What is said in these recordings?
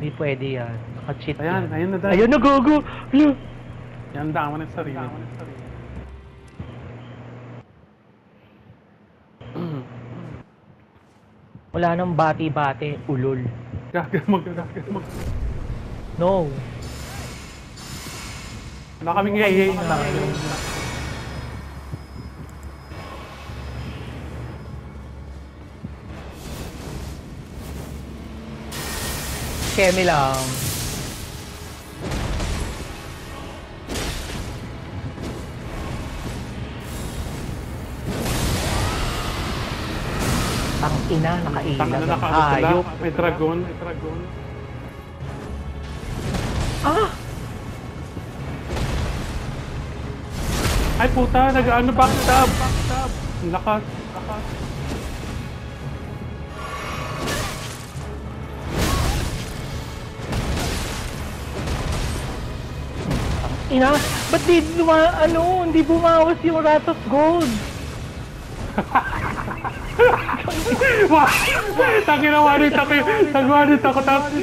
Hindi pwede yan. Naka-cheat Ayan, yan. ayun na dahil. Ayun na, gogo! Hala! Yan, dama ng sarili. Wala nang bati-bati. Ulol. Gagamag. No. Wala kaming yay na. Kemi lang. Ang ina, nakailag Tanga na ang nakaano sila. hayop. May dragon. Ah! Ay puta, nag-ano backstab. Lakas. Ina, ba't hindi bumawas yung Rat of Gold? Wah! Tangina wanit ako. Nagwanit ako.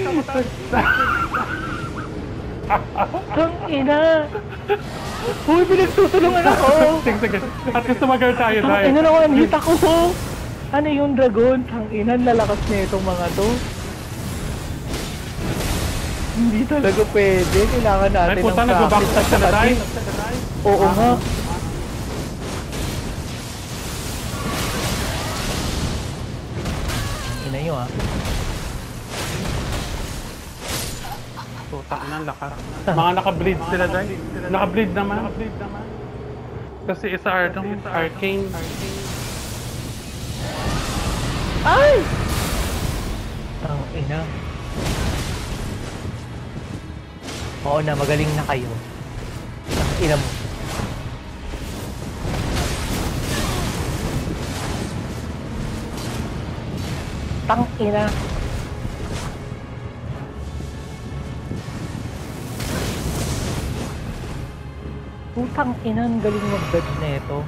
Ang ina! Uy, pinagtutulungan ako! Sige. At least tumagal tayo Ang dahil. ina naman, hit ako! Ano yung dragon? Ang ina, lalakas na itong mga to. Hindi talaga pwede. Kailangan natin Ay puta, ng nag-backstab ka na tayo. Oo nga. Ina nyo ah. Puta na, lakas. Mga naka-bleed sila dahil. Naka-bleed naman. Kasi isa arcane. Ay! Ang ina. Oo na, magaling na kayo. Ang ina mo. Tang ina. Putang ina, ang galing mag-dodge na ito.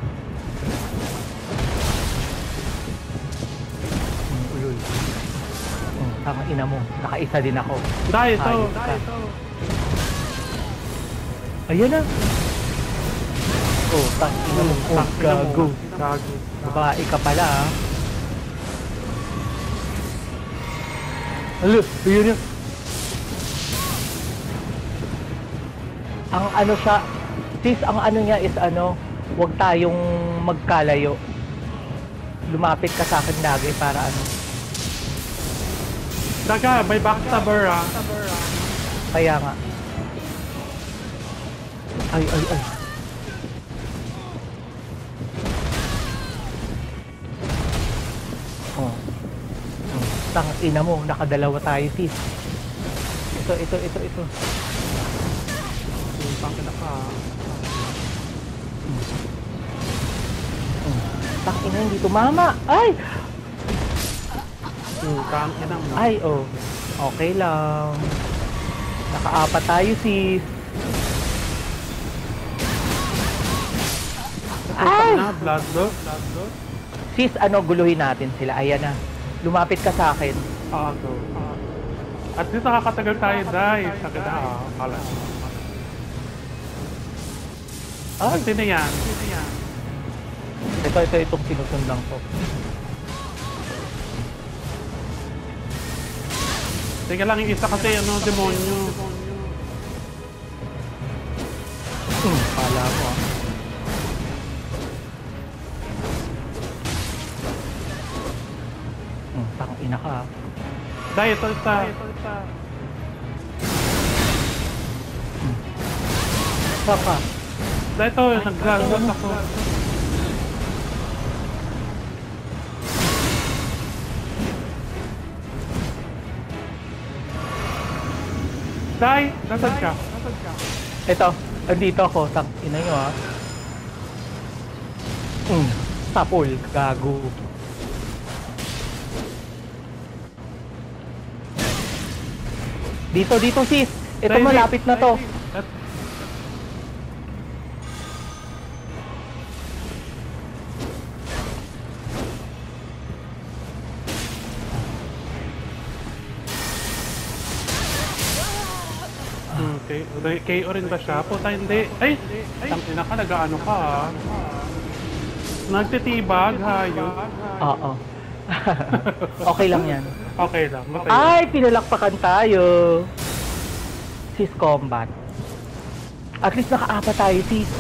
Ulul. Tang ina mo, nakaisa din ako. Dahil ito. Ayos ka. Ayan na. Oh, tang ina mo. Oh, gago. Babae ka pala ah. Alo, yun yun. Ang ano siya, sis, ang ano niya is ano, huwag tayong magkalayo. Lumapit ka sa akin lagi para ano. Daga, may backstabber ah. Kaya nga. Ay. Oh. Tang ina mo, nakadalawa tayo sis. Ito. Pangkina ka. Tang ina, hindi tumama. Ay! Pangkina mo. Ay, oh. Okay lang. Nakaapat tayo sis. Ay! Na, blood loss. Sis, ano, guluhin natin sila. Ayan na. Lumapit ka sa akin. Go. At least nakakatagal tayo dahil. Sakit na. Kala. Sino yan? Itong sinusundan ko. Sige lang, yung isa kasi demonyo. Pala mo ah. Tang ina ka. Dahil ito isa. Saka. Dahil ito, nag-glass ako. Dahil, nasaan ka? Ito, andito ako. Tang ina nyo ah. Tapol, gago. Dito sis. Ito Dahil, malapit na to. KO rin ba siya? Puta, hindi. Ay! Tangina ka, nag-ano ka ah. Nagtitibag, hayop. Oo. Okay lang yan. Okay lang, masaya. Ay, pinalakpakan tayo. Sis combat. At least nakaapat tayo, sis.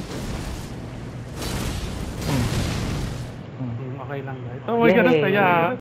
Okay lang guys. Oh my god, ang saya.